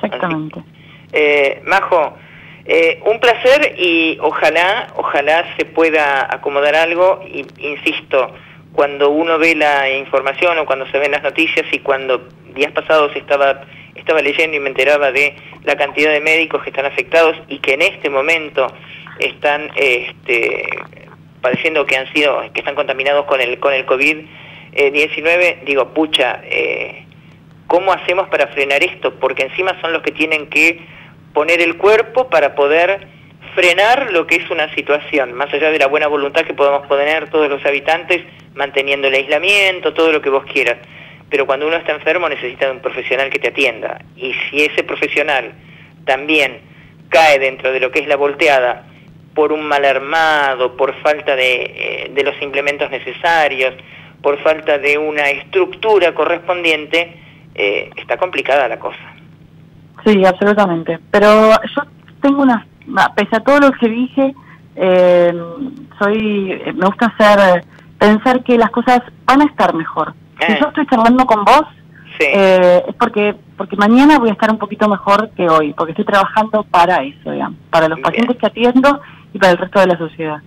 Majo, un placer y ojalá se pueda acomodar algo, y insisto, cuando uno ve la información o cuando se ven las noticias, y cuando días pasados estaba leyendo y me enteraba de la cantidad de médicos que están afectados y que en este momento están padeciendo que están contaminados con el COVID-19, digo, pucha, ¿cómo hacemos para frenar esto? Porque encima son los que tienen que poner el cuerpo para poder frenar lo que es una situación, más allá de la buena voluntad que podemos poner todos los habitantes, manteniendo el aislamiento, todo lo que vos quieras. Pero cuando uno está enfermo necesita de un profesional que te atienda. Y si ese profesional también cae dentro de lo que es la volteada por un mal armado, por falta de los implementos necesarios, por falta de una estructura correspondiente, está complicada la cosa. Sí, absolutamente. Pero yo tengo pese a todo lo que dije, me gusta pensar que las cosas van a estar mejor. Si yo estoy charlando con vos, sí, es porque mañana voy a estar un poquito mejor que hoy, porque estoy trabajando para eso, digamos, para los pacientes que atiendo y para el resto de la sociedad.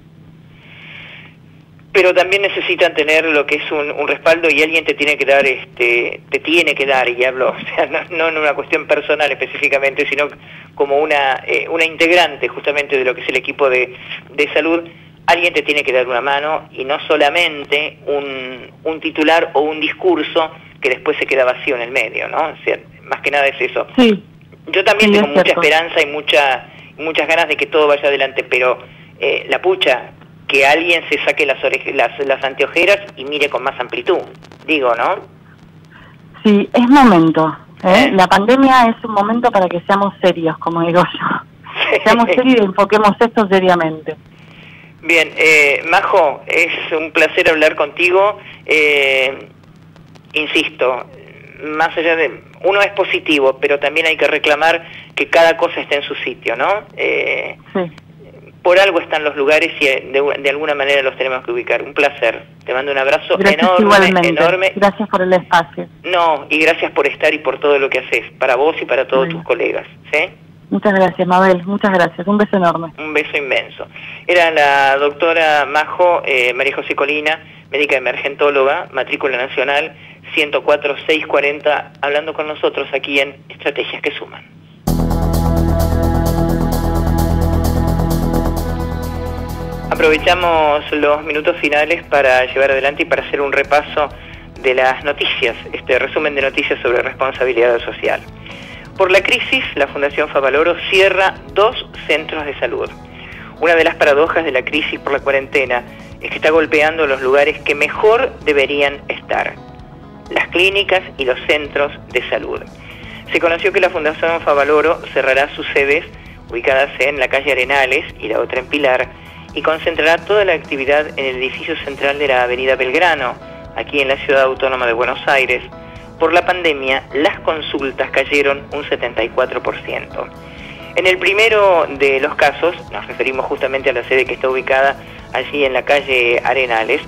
Pero también necesitan tener lo que es un respaldo, y alguien te tiene que dar, y hablo, o sea, no en una cuestión personal específicamente, sino como una integrante justamente de lo que es el equipo de salud. Alguien te tiene que dar una mano, y no solamente un titular o un discurso que después se queda vacío en el medio, ¿no? O sea, más que nada es eso. Sí. Yo también tengo mucha esperanza y muchas ganas de que todo vaya adelante, pero la pucha, que alguien se saque las anteojeras y mire con más amplitud, digo, ¿no? Sí, es momento. La pandemia es un momento para que seamos serios, como digo yo. Seamos serios y enfoquemos esto seriamente. Bien, Majo, es un placer hablar contigo. Insisto, más allá de... Uno es positivo, pero también hay que reclamar que cada cosa esté en su sitio, ¿no? Sí. Por algo están los lugares y de alguna manera los tenemos que ubicar. Un placer. Te mando un abrazo enorme. Gracias por el espacio. No, y gracias por estar y por todo lo que haces, para vos y para todos tus colegas, ¿sí? Muchas gracias, Mabel, muchas gracias. Un beso enorme. Un beso inmenso. Era la doctora Majo, María José Colina, médica emergentóloga, matrícula nacional 104-640, hablando con nosotros aquí en Estrategias que Suman. Aprovechamos los minutos finales para llevar adelante y para hacer un repaso de las noticias, este resumen de noticias sobre responsabilidad social. Por la crisis, la Fundación Favaloro cierra 2 centros de salud. Una de las paradojas de la crisis por la cuarentena es que está golpeando los lugares que mejor deberían estar, las clínicas y los centros de salud. Se conoció que la Fundación Favaloro cerrará sus sedes ubicadas en la calle Arenales y la otra en Pilar, y concentrará toda la actividad en el edificio central de la avenida Belgrano, aquí en la Ciudad Autónoma de Buenos Aires, por la pandemia, las consultas cayeron un 74%. En el primero de los casos, nos referimos justamente a la sede que está ubicada allí en la calle Arenales,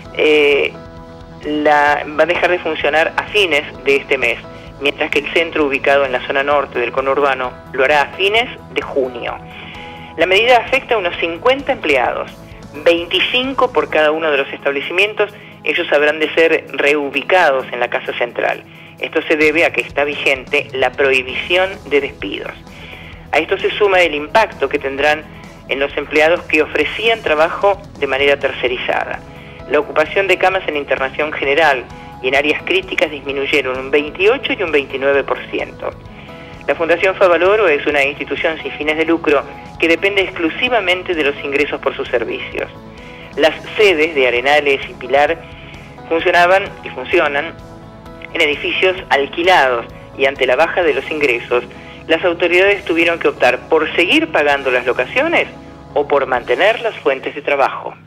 va a dejar de funcionar a fines de este mes, mientras que el centro ubicado en la zona norte del conurbano lo hará a fines de junio. La medida afecta a unos 50 empleados, 25 por cada uno de los establecimientos. Ellos habrán de ser reubicados en la casa central. Esto se debe a que está vigente la prohibición de despidos. A esto se suma el impacto que tendrán en los empleados que ofrecían trabajo de manera tercerizada. La ocupación de camas en internación general y en áreas críticas disminuyeron un 28 y un 29%. La Fundación Favaloro es una institución sin fines de lucro que depende exclusivamente de los ingresos por sus servicios. Las sedes de Arenales y Pilar funcionaban y funcionan en edificios alquilados, y ante la baja de los ingresos, las autoridades tuvieron que optar por seguir pagando las locaciones o por mantener las fuentes de trabajo.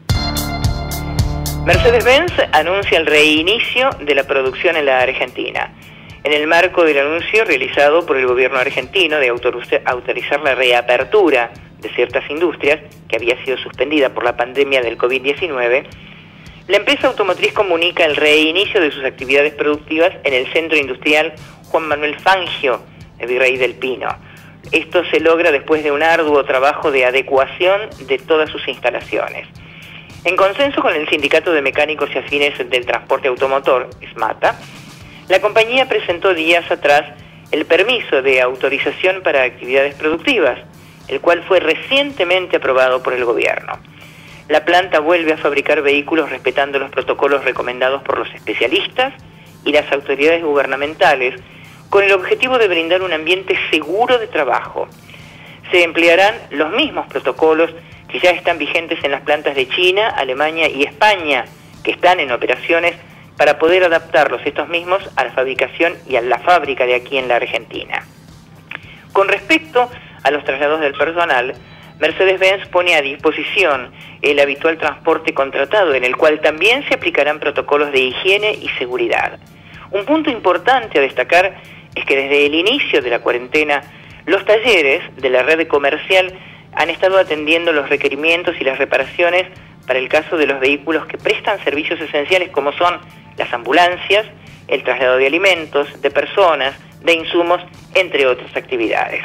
Mercedes-Benz anuncia el reinicio de la producción en la Argentina. En el marco del anuncio realizado por el gobierno argentino de autorizar la reapertura de ciertas industrias, que había sido suspendida por la pandemia del COVID-19, la empresa automotriz comunica el reinicio de sus actividades productivas en el centro industrial Juan Manuel Fangio, de Virrey del Pino. Esto se logra después de un arduo trabajo de adecuación de todas sus instalaciones. En consenso con el Sindicato de Mecánicos y Afines del Transporte Automotor, SMATA, la compañía presentó días atrás el permiso de autorización para actividades productivas, el cual fue recientemente aprobado por el gobierno. La planta vuelve a fabricar vehículos respetando los protocolos recomendados por los especialistas y las autoridades gubernamentales, con el objetivo de brindar un ambiente seguro de trabajo. Se emplearán los mismos protocolos que ya están vigentes en las plantas de China, Alemania y España, que están en operaciones para poder adaptarlos estos mismos a la fabricación y a la fábrica de aquí en la Argentina. Con respecto a los traslados del personal, Mercedes-Benz pone a disposición el habitual transporte contratado, en el cual también se aplicarán protocolos de higiene y seguridad. Un punto importante a destacar es que desde el inicio de la cuarentena, los talleres de la red comercial han estado atendiendo los requerimientos y las reparaciones para el caso de los vehículos que prestan servicios esenciales, como son las ambulancias, el traslado de alimentos, de personas, de insumos, entre otras actividades.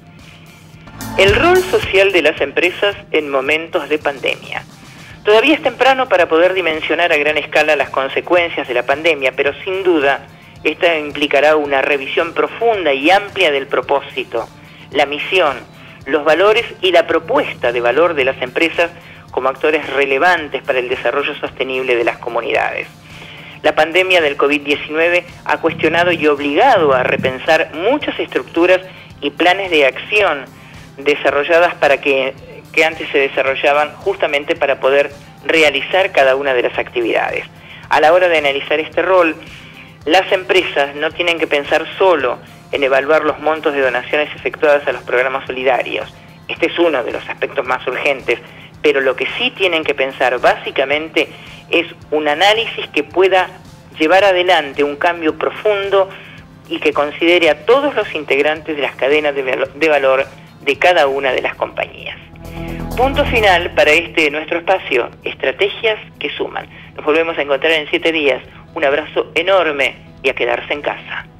El rol social de las empresas en momentos de pandemia. Todavía es temprano para poder dimensionar a gran escala las consecuencias de la pandemia, pero sin duda esta implicará una revisión profunda y amplia del propósito, la misión, los valores y la propuesta de valor de las empresas como actores relevantes para el desarrollo sostenible de las comunidades. La pandemia del COVID-19 ha cuestionado y obligado a repensar muchas estructuras y planes de acción desarrolladas para que antes se desarrollaban justamente para poder realizar cada una de las actividades. A la hora de analizar este rol, las empresas no tienen que pensar solo en evaluar los montos de donaciones efectuadas a los programas solidarios. Este es uno de los aspectos más urgentes, pero lo que sí tienen que pensar básicamente es un análisis que pueda llevar adelante un cambio profundo y que considere a todos los integrantes de las cadenas de valor de cada una de las compañías. Punto final para nuestro espacio, Estrategias que Suman. Nos volvemos a encontrar en 7 días. Un abrazo enorme y a quedarse en casa.